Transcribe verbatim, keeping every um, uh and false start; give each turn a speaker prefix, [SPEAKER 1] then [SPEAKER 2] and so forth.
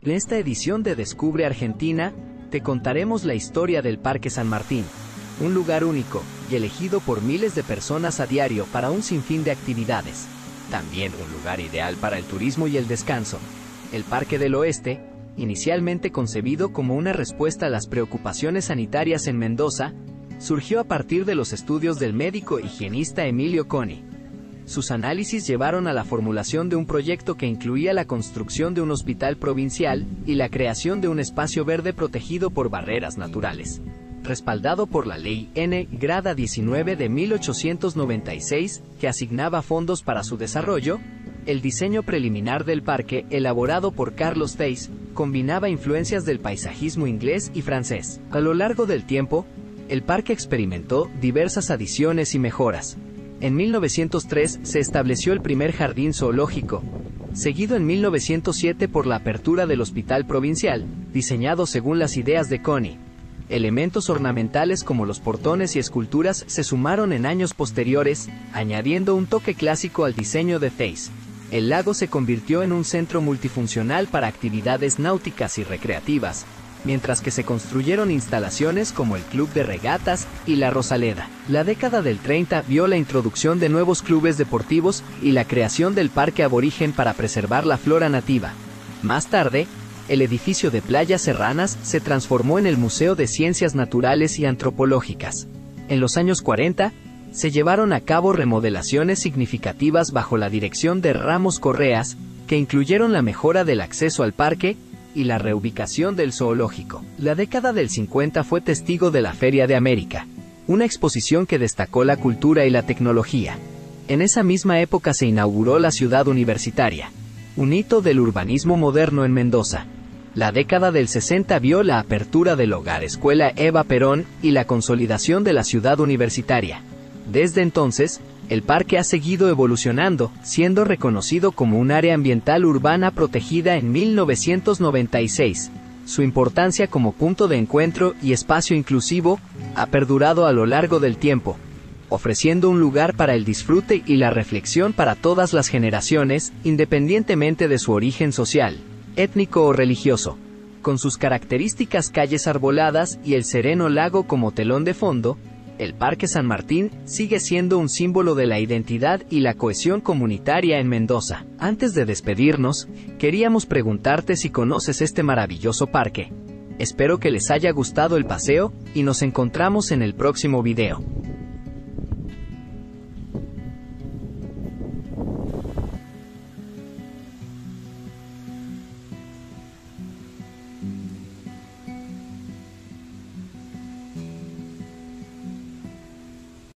[SPEAKER 1] En esta edición de Descubre Argentina, te contaremos la historia del Parque San Martín, un lugar único y elegido por miles de personas a diario para un sinfín de actividades. También un lugar ideal para el turismo y el descanso. El Parque del Oeste, inicialmente concebido como una respuesta a las preocupaciones sanitarias en Mendoza, surgió a partir de los estudios del médico higienista Emilio Coni. Sus análisis llevaron a la formulación de un proyecto que incluía la construcción de un hospital provincial y la creación de un espacio verde protegido por barreras naturales. Respaldado por la Ley N. Grada diecinueve de mil ochocientos noventa y seis, que asignaba fondos para su desarrollo, el diseño preliminar del parque, elaborado por Carlos Theis, combinaba influencias del paisajismo inglés y francés. A lo largo del tiempo, el parque experimentó diversas adiciones y mejoras. En mil novecientos tres se estableció el primer jardín zoológico, seguido en mil novecientos siete por la apertura del Hospital Provincial, diseñado según las ideas de Coni. Elementos ornamentales como los portones y esculturas se sumaron en años posteriores, añadiendo un toque clásico al diseño de Theis. El lago se convirtió en un centro multifuncional para actividades náuticas y recreativas, mientras que se construyeron instalaciones como el Club de Regatas y la Rosaleda. La década del treinta vio la introducción de nuevos clubes deportivos y la creación del Parque Aborigen para preservar la flora nativa. Más tarde, el edificio de Playas Serranas se transformó en el Museo de Ciencias Naturales y Antropológicas. En los años cuarenta, se llevaron a cabo remodelaciones significativas bajo la dirección de Ramos Correas, que incluyeron la mejora del acceso al parque y la reubicación del zoológico. La década del cincuenta fue testigo de la Feria de América, una exposición que destacó la cultura y la tecnología. En esa misma época se inauguró la Ciudad Universitaria, un hito del urbanismo moderno en Mendoza. La década del sesenta vio la apertura del Hogar Escuela Eva Perón y la consolidación de la Ciudad Universitaria. Desde entonces, el parque ha seguido evolucionando, siendo reconocido como un área ambiental urbana protegida en mil novecientos noventa y seis. Su importancia como punto de encuentro y espacio inclusivo ha perdurado a lo largo del tiempo, ofreciendo un lugar para el disfrute y la reflexión para todas las generaciones, independientemente de su origen social, étnico o religioso. Con sus características calles arboladas y el sereno lago como telón de fondo, el Parque San Martín sigue siendo un símbolo de la identidad y la cohesión comunitaria en Mendoza. Antes de despedirnos, queríamos preguntarte si conoces este maravilloso parque. Espero que les haya gustado el paseo y nos encontramos en el próximo video.